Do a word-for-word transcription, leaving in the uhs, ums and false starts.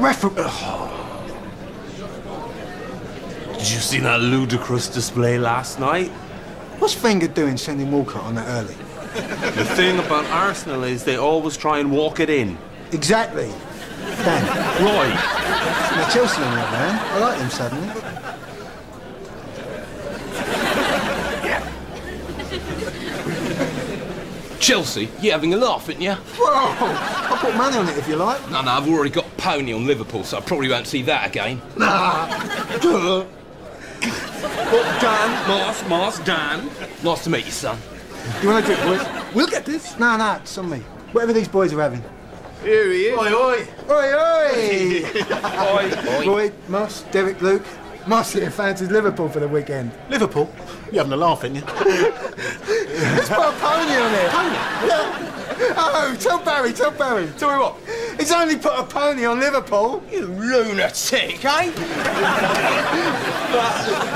referee... Oh. Did you see that ludicrous display last night? What's Wenger doing sending Walcott on that early? The thing about Arsenal is they always try and walk it in. Exactly. Dan. Right. Now Chelsea on that, man. I like them suddenly. Chelsea? You having a laugh, ain't you? Whoa! I'll put money on it if you like. No, no, I've already got a pony on Liverpool, so I probably won't see that again. Nah. Well, Dan, Mars, Mars, Dan. Nice to meet you, son. You want a drink, boys? We'll get this. No, no, it's on me. Whatever these boys are having. Here he is. Oi, oi. Oi, oi. Oi, oi. Roy, Moss, Derek, Luke. Moss here fancies Liverpool for the weekend. Liverpool? You're having a laugh, ain't you? Let's put a pony on it. Pony? Yeah. Oh, tell Barry, tell Barry. Tell me what? He's only put a pony on Liverpool. You lunatic, eh?